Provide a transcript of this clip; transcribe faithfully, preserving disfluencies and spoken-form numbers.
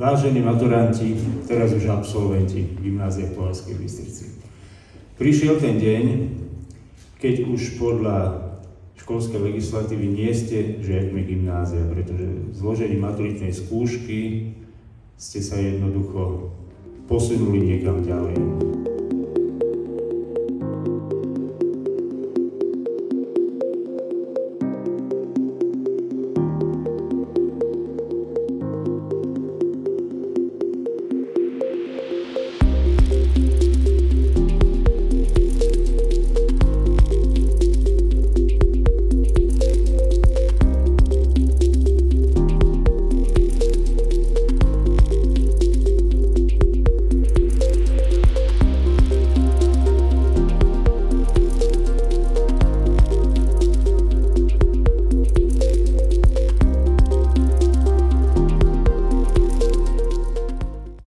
Vážení maturanti, teraz už absolventi gymnázia v Považskej Bystrici. Prišiel ten deň, keď už podľa školskej legislatívy nie ste žiakmi gymnázia, pretože zložením maturitnej skúšky ste sa jednoducho posunuli niekam ďalej.